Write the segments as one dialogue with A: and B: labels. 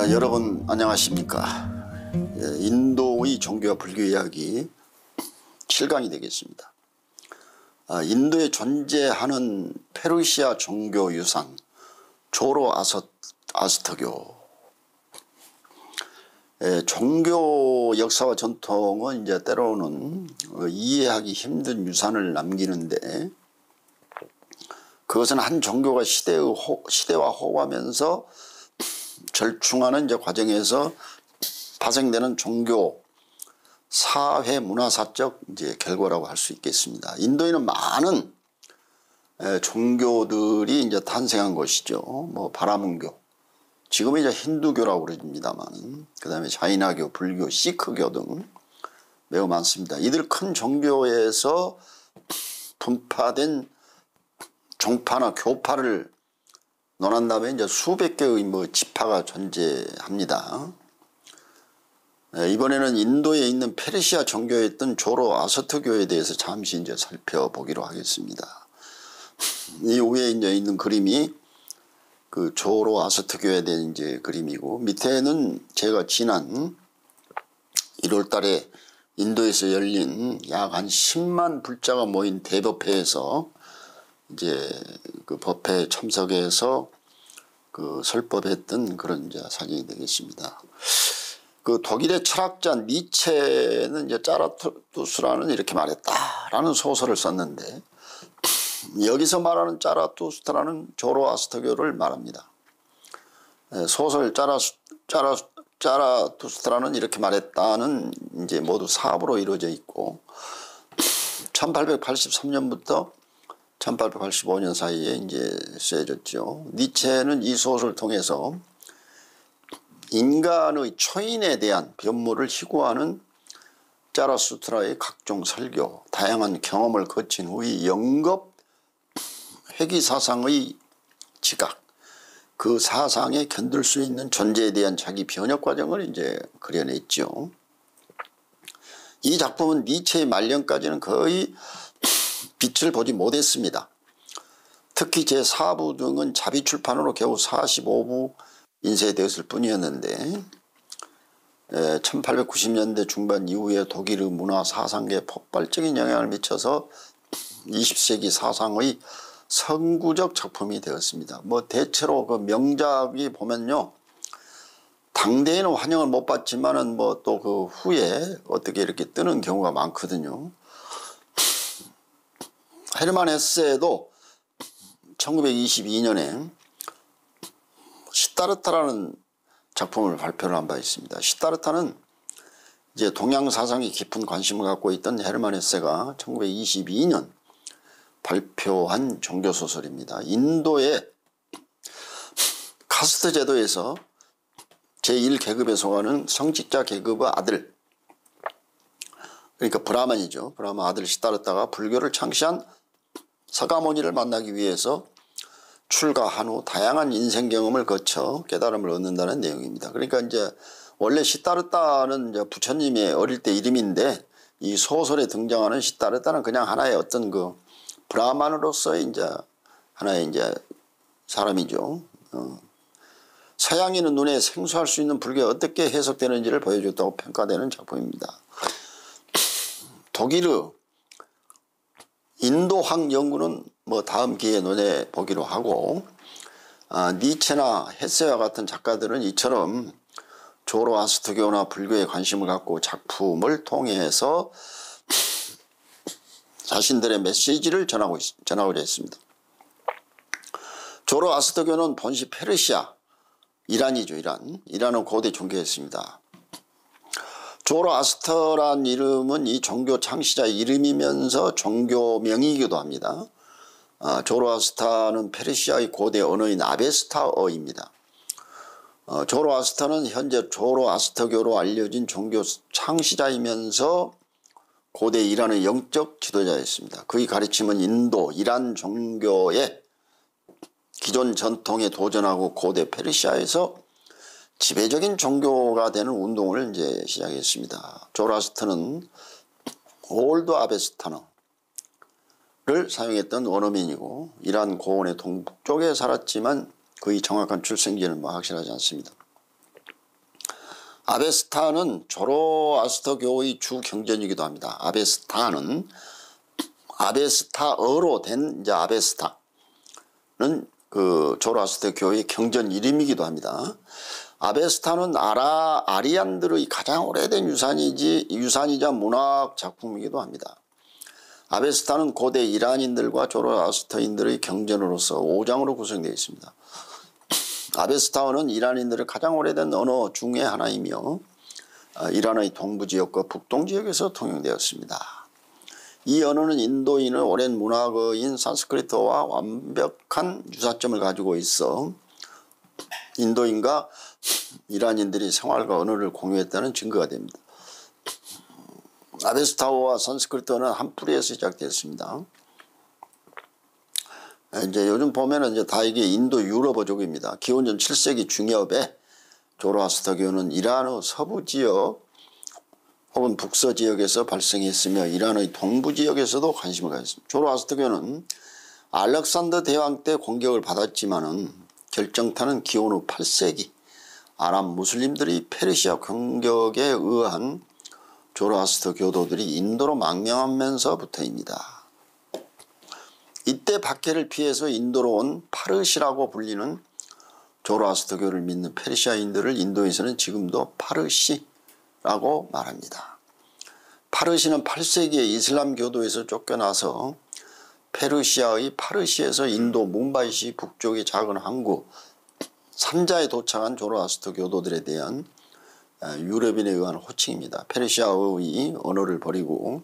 A: 여러분 안녕하십니까. 인도의 종교와 불교 이야기 7강이 되겠습니다. 인도에 존재하는 페르시아 종교 유산 조로아스터교. 종교 역사와 전통은 이제 때로는 이해하기 힘든 유산을 남기는데, 그것은 한 종교가 시대와 호흡하면서 절충하는 이제 과정에서 파생되는 종교 사회 문화사적 이제 결과라고 할 수 있겠습니다. 인도에는 많은 종교들이 이제 탄생한 것이죠. 뭐 바라문교, 지금은 이제 힌두교라고 그럽니다만, 그 다음에 자이나교, 불교, 시크교 등 매우 많습니다. 이들 큰 종교에서 분파된 종파나 교파를 논한다면 이제 수백 개의 지파가 존재합니다. 이번에는 인도에 있는 페르시아 종교였던 조로아스터교에 대해서 잠시 이제 살펴보기로 하겠습니다. 이 위에 이제 있는 그림이 그 조로아스터교에 대한 이제 그림이고, 밑에는 제가 지난 1월 달에 인도에서 열린 약 한 10만 불자가 모인 대법회에서 이제 그 법회에 참석해서 그 설법했던 그런 이제 사진이 되겠습니다. 그 독일의 철학자 니체는 이제 짜라투스트라는 이렇게 말했다라는 소설을 썼는데, 여기서 말하는 짜라투스트라는 조로아스터교를 말합니다. 소설 짜라투스트라는 이렇게 말했다는 이제 모두 사부로 이루어져 있고, 1883년부터 1885년 사이에 이제 쓰여졌죠. 니체는 이 소설을 통해서 인간의 초인에 대한 변모를 희구하는 짜라투스트라의 각종 설교, 다양한 경험을 거친 후의 영겁 회귀 사상의 지각, 그 사상에 견딜 수 있는 존재에 대한 자기 변혁 과정을 이제 그려냈죠. 이 작품은 니체의 말년까지는 거의 빛을 보지 못했습니다. 특히 제4부 등은 자비 출판으로 겨우 45부 인쇄되었을 뿐이었는데, 1890년대 중반 이후에 독일의 문화 사상계에 폭발적인 영향을 미쳐서 20세기 사상의 선구적 작품이 되었습니다. 대체로 그 명작이 보면요, 당대에는 환영을 못 받지만은 또 그 후에 어떻게 이렇게 뜨는 경우가 많거든요. 헤르만 헤세도 1922년에 시타르타라는 작품을 발표를 한 바 있습니다. 시타르타는 이제 동양 사상에 깊은 관심을 갖고 있던 헤르만 헤세가 1922년 발표한 종교소설입니다. 인도의 카스트 제도에서 제1계급에 속하는 성직자 계급의 아들, 그러니까 브라만이죠. 브라만 아들 시타르타가 불교를 창시한 서가모니를 만나기 위해서 출가한 후 다양한 인생 경험을 거쳐 깨달음을 얻는다는 내용입니다. 그러니까 이제 원래 시타르타는 이제 부처님의 어릴 때 이름인데, 이 소설에 등장하는 시타르타는 그냥 하나의 어떤 그 브라만으로서의 이제 하나의 이제 사람이죠. 서양인의 눈에 생소할 수 있는 불교가 어떻게 해석되는지를 보여줬다고 평가되는 작품입니다. 독일의 인도학 연구는 다음 기회에 논해 보기로 하고, 니체나 헤세와 같은 작가들은 이처럼 조로아스터교나 불교에 관심을 갖고 작품을 통해서 자신들의 메시지를 전하고자 했습니다. 조로아스터교는 본시 페르시아, 이란이죠. 이란은 고대 종교였습니다. 조로아스터란 이름은 이 종교 창시자의 이름이면서 종교명이기도 합니다. 조로아스터는 페르시아의 고대 언어인 아베스타어입니다. 조로아스터는 현재 조로아스터교로 알려진 종교 창시자이면서 고대 이란의 영적 지도자였습니다. 그의 가르침은 인도, 이란 종교의 기존 전통에 도전하고 고대 페르시아에서 지배적인 종교가 되는 운동을 이제 시작했습니다. 조로아스터는 올드 아베스타너를 사용했던 원어민이고, 이란 고원의 동북쪽에 살았지만 그의 정확한 출생지는 확실하지 않습니다. 아베스타는 조로아스터교의 주 경전이기도 합니다. 아베스타어로 된 이제 아베스타는 그 조로아스터교의 경전 이름이기도 합니다. 아베스타는 아리안들의 가장 오래된 유산이자 문학 작품이기도 합니다. 아베스타는 고대 이란인들과 조로아스터인들의 경전으로서 5장으로 구성되어 있습니다. 아베스타어는 이란인들의 가장 오래된 언어 중의 하나이며 이란의 동부지역과 북동지역에서 통용되었습니다. 이 언어는 인도인의 오랜 문학어인 산스크리트와 완벽한 유사점을 가지고 있어 인도인과 이란인들이 생활과 언어를 공유했다는 증거가 됩니다. 아베스타어와 산스크리트어는 한 뿌리에서 시작되었습니다. 이제 요즘 보면은 이제 다 이게 인도 유럽어족입니다. 기원전 7세기 중엽에 조로아스터교는 이란의 서부 지역 혹은 북서 지역에서 발생했으며 이란의 동부 지역에서도 관심을 가졌습니다. 조로아스터교는 알렉산더 대왕 때 공격을 받았지만은 결정타는 기원 후 8세기 아랍 무슬림들이 페르시아 공격에 의한 조로아스터 교도들이 인도로 망명하면서부터입니다. 이때 박해를 피해서 인도로 온 파르시라고 불리는 조로아스터교를 믿는 페르시아인들을 인도에서는 지금도 파르시라고 말합니다. 파르시는 8세기에 이슬람 교도에서 쫓겨나서 페르시아의 파르시에서 인도 뭄바이시 북쪽의 작은 항구 삼자에 도착한 조로아스터 교도들에 대한 유럽인에 의한 호칭입니다. 페르시아의 언어를 버리고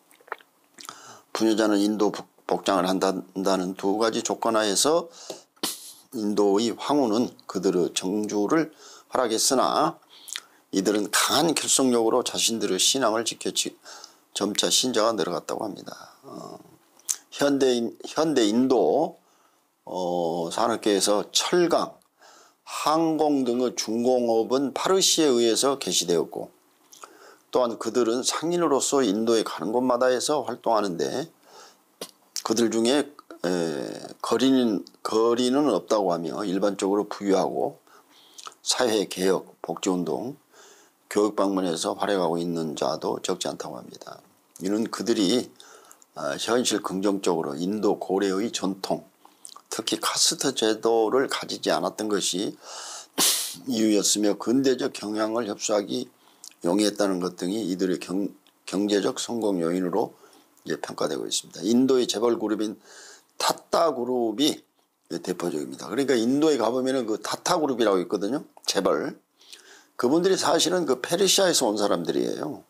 A: 부녀자는 인도 복장을 한다는 두 가지 조건 하에서 인도의 황후는 그들의 정주를 허락했으나 이들은 강한 결속력으로 자신들의 신앙을 지켜 점차 신자가 늘어갔다고 합니다. 현대 인도 산업계에서 철강, 항공 등의 중공업은 파르시에 의해서 개시되었고 또한 그들은 상인으로서 인도에 가는 곳마다에서 활동하는데 그들 중에 거리는 없다고 하며 일반적으로 부유하고 사회개혁, 복지운동, 교육방문에서 활약하고 있는 자도 적지 않다고 합니다. 이는 그들이 현실 긍정적으로 인도 고래의 전통, 특히 카스트 제도를 가지지 않았던 것이 이유였으며 근대적 경향을 흡수하기 용이했다는 것 등이 이들의 경제적 성공 요인으로 평가되고 있습니다. 인도의 재벌 그룹인 타타 그룹이 대표적입니다. 그러니까 인도에 가보면 그 타타 그룹이라고 있거든요. 재벌. 그분들이 사실은 그 페르시아에서 온 사람들이에요.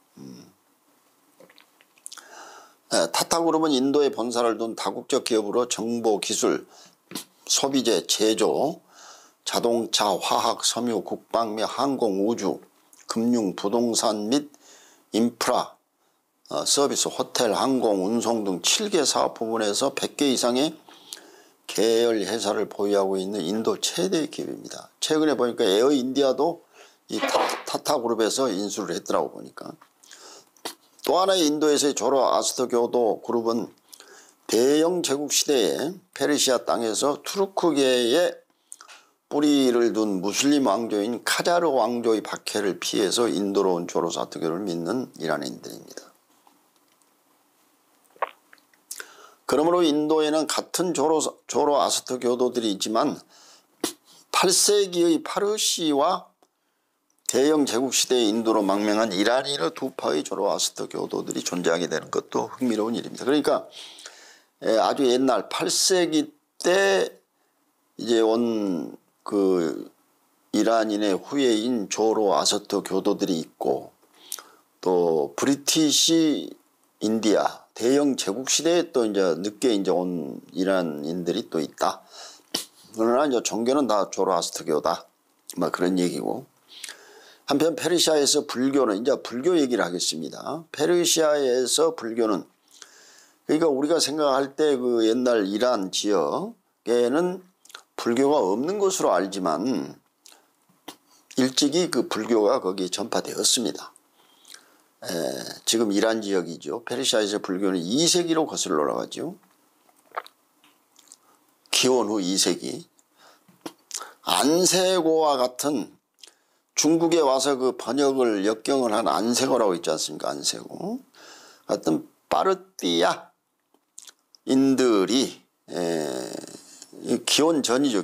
A: 타타 그룹은 인도에 본사를 둔 다국적 기업으로 정보, 기술, 소비재, 제조, 자동차, 화학, 섬유, 국방 및 항공, 우주, 금융, 부동산 및 인프라, 서비스, 호텔, 항공, 운송 등 7개 사업 부문에서 100개 이상의 계열 회사를 보유하고 있는 인도 최대 기업입니다. 최근에 보니까 에어 인디아도 이 타타 그룹에서 인수를 했더라고 보니까. 또 하나의 인도에서의 조로아스터 교도 그룹은 대영 제국 시대에 페르시아 땅에서 투르크계에 뿌리를 둔 무슬림 왕조인 카자르 왕조의 박해를 피해서 인도로 온 조로아스터교를 믿는 이란인들입니다. 그러므로 인도에는 같은 조로아스터 교도들이 있지만 8세기의 파르시와 대영 제국시대의 인도로 망명한 이란인의 두 파의 조로아스터 교도들이 존재하게 되는 것도 흥미로운 일입니다. 그러니까 아주 옛날 8세기 때 이제 온 그 이란인의 후예인 조로아스터 교도들이 있고 또 브리티시 인디아 대영 제국 시대에 또 이제 늦게 이제 온 이란인들이 또 있다. 그러나 이제 종교는 다 조로아스터교다. 막 그런 얘기고. 한편 페르시아에서 불교는 이제 불교 얘기를 하겠습니다. 페르시아에서 불교는 그러니까 우리가 생각할 때 그 옛날 이란 지역에는 불교가 없는 것으로 알지만 일찍이 그 불교가 거기에 전파되었습니다. 지금 이란 지역이죠. 페르시아에서 불교는 2세기로 거슬러 올라가죠. 기원 후 2세기. 안세고와 같은 중국에 와서 그 번역을 역경을 한 안세고라고 있지 않습니까? 안세고 같은 빠르띠아 인들이 기원전이죠.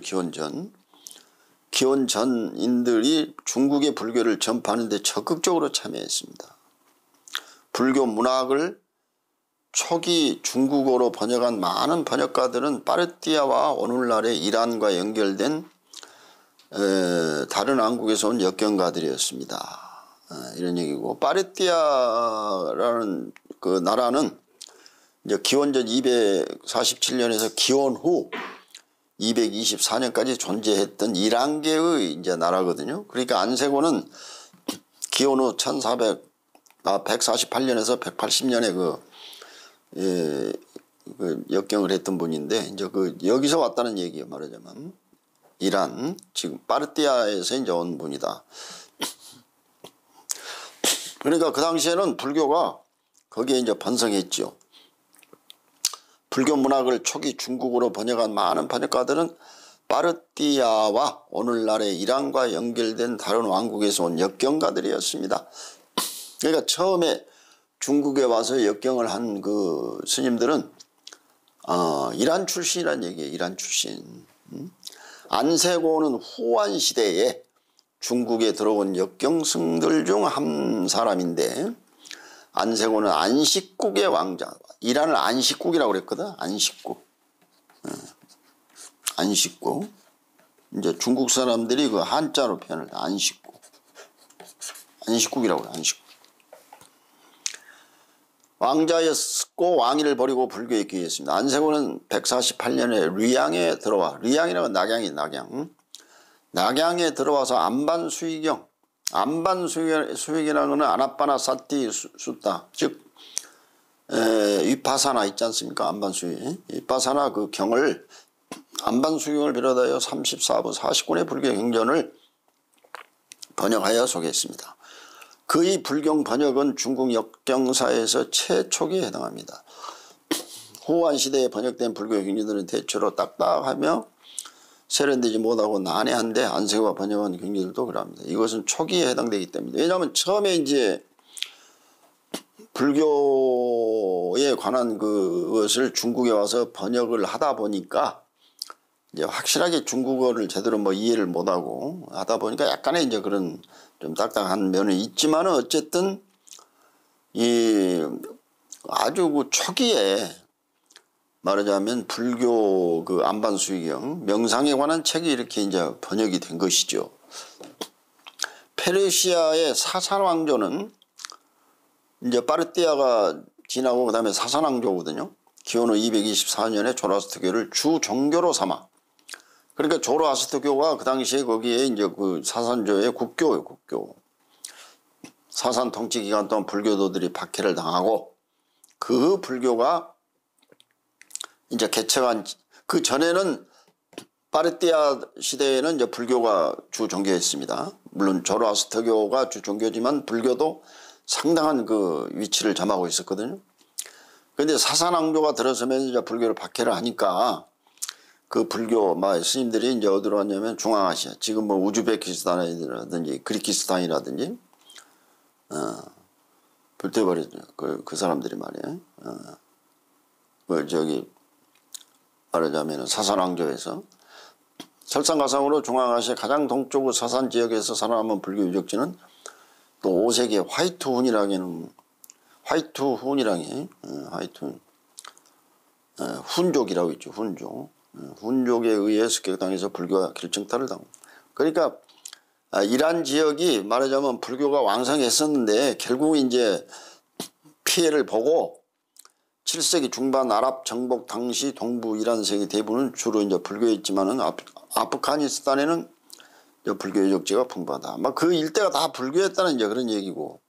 A: 기원전인들이 중국의 불교를 전파하는 데 적극적으로 참여했습니다. 불교 문학을 초기 중국어로 번역한 많은 번역가들은 빠르띠아와 오늘날의 이란과 연결된 다른 왕국에서 온 역경가들이었습니다. 이런 얘기고, 빠르띠아라는 그 나라는 이제 기원전 247년에서 기원 후 224년까지 존재했던 이란계의 이제 나라거든요. 그러니까 안세고는 기원 후 148년에서 180년에 그 역경을 했던 분인데, 이제 여기서 왔다는 얘기예요. 말하자면 이란, 지금 빠르띠아에서 이제 온 분이다. 그러니까 그 당시에는 불교가 거기에 이제 번성했죠. 불교 문학을 초기 중국어로 번역한 많은 번역가들은 빠르띠아와 오늘날의 이란과 연결된 다른 왕국에서 온 역경가들이었습니다. 그러니까 처음에 중국에 와서 역경을 한 그 스님들은 이란 출신이란 얘기예요. 이란 출신. 안세고는 후한 시대에 중국에 들어온 역경승들 중 한 사람인데, 안세고는 안식국의 왕자, 이란을 안식국이라고 그랬거든. 안식국. 안식국. 이제 중국 사람들이 그 한자로 표현을 안식국. 안식국이라고 해요. 안식국. 왕자였고 왕위를 버리고 불교에 귀했습니다. 안세고는 148년에 류양에 들어와, 류양이라고 낙양이 낙양. 낙양에 들어와서 안반수의경, 안반수의경이라는 것은 아나빠나 사티 숫다, 즉 위파사나 있지 않습니까? 안반수의 위파사나 그 경을, 안반수경을 비롯하여 34부 40권의 불교 경전을 번역하여 소개했습니다. 그의 불경 번역은 중국 역경사에서 최초기에 해당합니다. 후한 시대에 번역된 불교 경전들은 대체로 딱딱하며 세련되지 못하고 난해한데, 안세고가 번역한 경전들도 그럽니다. 이것은 초기에 해당되기 때문입니다. 왜냐하면 처음에 이제 불교에 관한 그것을 중국에 와서 번역을 하다 보니까 이제 확실하게 중국어를 제대로 이해를 못하고 하다 보니까 약간의 이제 그런 좀 딱딱한 면은 있지만은, 어쨌든 이 아주 그 초기에 말하자면 불교 그 안반수의경 명상에 관한 책이 이렇게 이제 번역이 된 것이죠. 페르시아의 사산왕조는 이제 빠르띠아가 지나고 그 다음에 사산왕조거든요. 기원 후 224년에 조라스트교를 주 종교로 삼아. 그러니까 조라스트교가 그 당시에 거기에 이제 그 사산조의 국교예요, 국교. 사산 통치 기간 동안 불교도들이 박해를 당하고, 그 불교가 이제 개척한, 그 전에는 빠르띠아 시대에는 이제 불교가 주 종교였습니다. 물론 조라스트교가 주 종교지만 불교도 상당한 그 위치를 점하고 있었거든요. 그런데 사산왕조가 들어서면서 이제 불교를 박해를 하니까 그 불교 스님들이 이제 어디로 왔냐면 중앙아시아, 지금 우즈베키스탄이라든지 키르기스탄이라든지 불태워버렸죠. 그 사람들이 말이에요. 말하자면 사산왕조에서 설상가상으로 중앙아시아 가장 동쪽의 사산 지역에서 살아남은 불교 유적지는 또 5세기의 화이트훈이라는 훈족이라고 있죠. 훈족에 의해 습격당해서 불교가 결정타를 당합니다. 그러니까 이란 지역이 말하자면 불교가 왕성했었는데, 결국 이제 피해를 보고 7세기 중반 아랍 정복 당시 동부 이란 세계 대부분은 주로 이제 불교였지만은 아프가니스탄에는 불교 유적지가 풍부하다. 그 일대가 다 불교였다는 이제 그런 얘기고,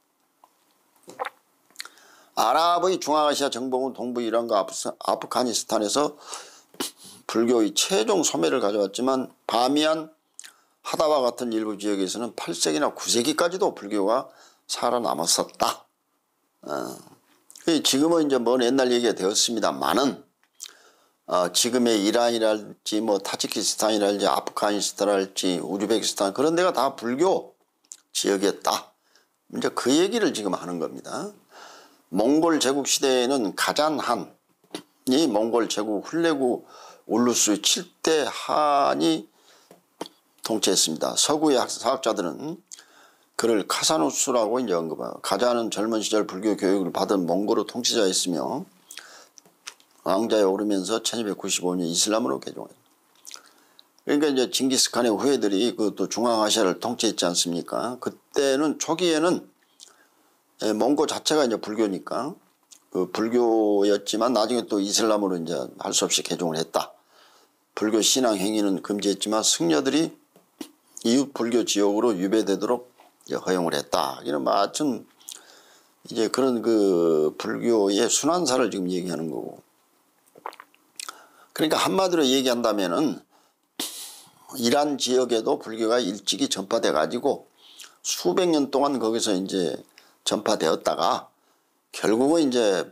A: 아랍의 중앙아시아 정복은 동부 이란과 아프가니스탄에서 불교의 최종 소멸을 가져왔지만, 바미안, 하다와 같은 일부 지역에서는 8세기나 9세기까지도 불교가 살아남았었다. 지금은 이제 먼 옛날 얘기가 되었습니다만은, 지금의 이란이랄지 타지키스탄이랄지 아프가니스탄이랄지 우즈베키스탄, 그런 데가 다 불교 지역이었다. 이제 그 얘기를 지금 하는 겁니다. 몽골 제국 시대에는 가잔한이 몽골 제국 훈레구 울루스 7대 한이 통치했습니다. 서구의 사학자들은 그를 카사누스라고 이제 언급하고, 가잔은 젊은 시절 불교 교육을 받은 몽골의 통치자였으며 왕자에 오르면서 1295년 이슬람으로 개종했습니다. 그러니까 이제 징기스칸의 후예들이 그또 중앙아시아를 통치했지 않습니까? 그때는 초기에는 몽고 자체가 이제 불교니까 그 불교였지만 나중에 또 이슬람으로 이제 할 수 없이 개종을 했다. 불교 신앙 행위는 금지했지만 승려들이 이웃 불교 지역으로 유배되도록 허용을 했다. 이런 마침 이제 그런 그 불교의 순환사를 지금 얘기하는 거고. 그러니까 한마디로 얘기한다면은 이란 지역에도 불교가 일찍이 전파돼 가지고 수백 년 동안 거기서 이제 전파되었다가 결국은 이제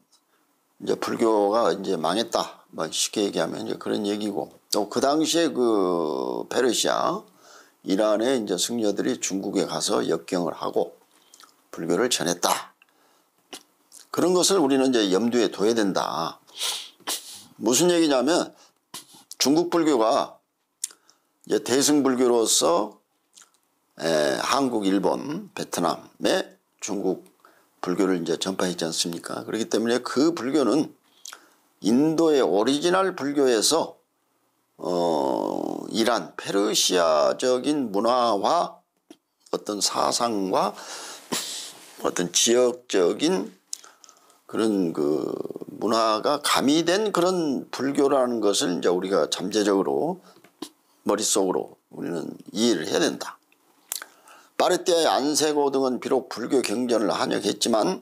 A: 불교가 이제 망했다. 뭐 쉽게 얘기하면 이제 그런 얘기고, 또 그 당시에 그 페르시아, 이란의 이제 승려들이 중국에 가서 역경을 하고 불교를 전했다. 그런 것을 우리는 이제 염두에 둬야 된다. 무슨 얘기냐면 중국 불교가 이제 대승불교로서 한국, 일본, 베트남에 중국 불교를 이제 전파했지 않습니까? 그렇기 때문에 그 불교는 인도의 오리지널 불교에서 이란 페르시아적인 문화와 어떤 사상과 어떤 지역적인 그런 그 문화가 가미된 그런 불교라는 것을 이제 우리가 잠재적으로 머릿속으로 우리는 이해를 해야 된다. 파르티아의 안세고 등은 비록 불교 경전을 한역했지만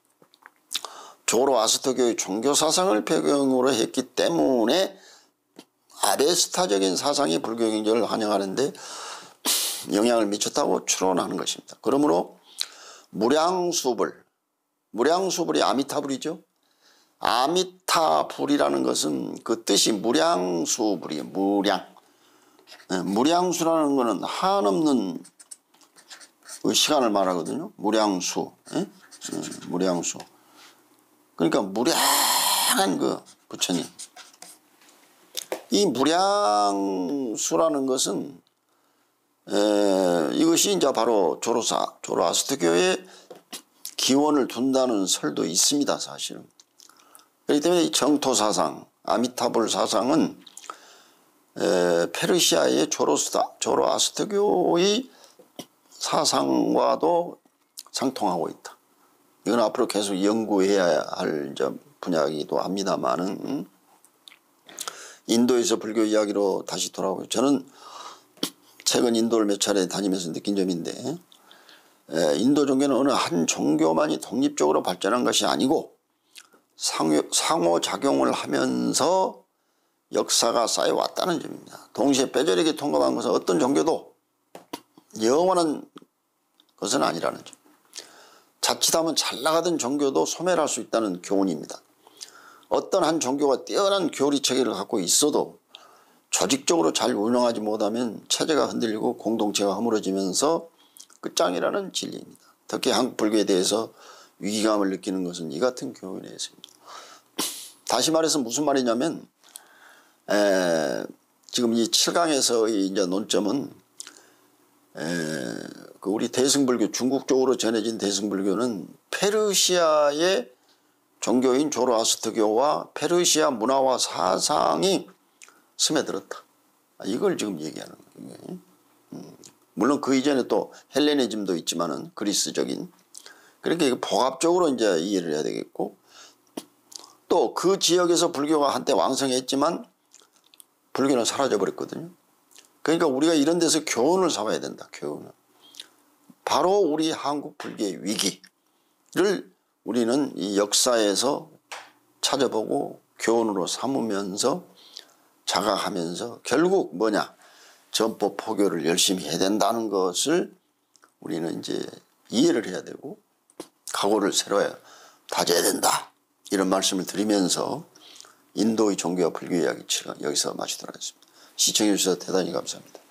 A: 조로아스터교의 종교사상을 배경으로 했기 때문에 아베스타적인 사상이 불교 경전을 한역하는데 영향을 미쳤다고 추론하는 것입니다. 그러므로 무량수불이 아미타불이죠. 아미타불이라는 것은 그 뜻이 무량수불이에요. 무량수라는 것은 한없는 그 시간을 말하거든요. 무량수. 무량수. 그러니까 무량한 그 부처님. 이 무량수라는 것은 이것이 이제 바로 조로아스터교의 기원을 둔다는 설도 있습니다. 사실은. 그렇기 때문에 이 정토사상, 아미타불 사상은 페르시아의 조로아스터교의 사상과도 상통하고 있다. 이건 앞으로 계속 연구해야 할 분야이기도 합니다만은, 인도에서 불교 이야기로 다시 돌아오고, 저는 최근 인도를 몇 차례 다니면서 느낀 점인데, 인도 종교는 어느 한 종교만이 독립적으로 발전한 것이 아니고 상호작용을 하면서 역사가 쌓여왔다는 점입니다. 동시에 뼈저리게 통감한 것은 어떤 종교도 영원한 것은 아니라는 점. 자칫하면 잘 나가던 종교도 소멸할 수 있다는 교훈입니다. 어떤 한 종교가 뛰어난 교리 체계를 갖고 있어도 조직적으로 잘 운영하지 못하면 체제가 흔들리고 공동체가 허물어지면서 끝장이라는 진리입니다. 특히 한국 불교에 대해서 위기감을 느끼는 것은 이 같은 교훈에 있습니다. 다시 말해서 무슨 말이냐면, 지금 이 7강에서의 이제 논점은 그 우리 대승불교, 중국 쪽으로 전해진 대승불교는 페르시아의 종교인 조로아스터교와 페르시아 문화와 사상이 스며들었다. 이걸 지금 얘기하는 거예요. 물론 그 이전에 또 헬레니즘도 있지만은 그리스적인. 그러니까 이거 복합적으로 이제 이해를 해야 되겠고, 또 그 지역에서 불교가 한때 왕성했지만 불교는 사라져 버렸거든요. 그러니까 우리가 이런 데서 교훈을 삼아야 된다. 교훈을. 바로 우리 한국 불교의 위기를 우리는 이 역사에서 찾아보고 교훈으로 삼으면서 자각하면서 결국 뭐냐, 전법 포교를 열심히 해야 된다는 것을 우리는 이제 이해를 해야 되고 각오를 세워야 다져야 된다. 이런 말씀을 드리면서 인도의 종교와 불교 이야기 여기서 마치도록 하겠습니다. 시청해 주셔서 대단히 감사합니다.